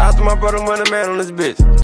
Shout out to my brother, money man on this bitch.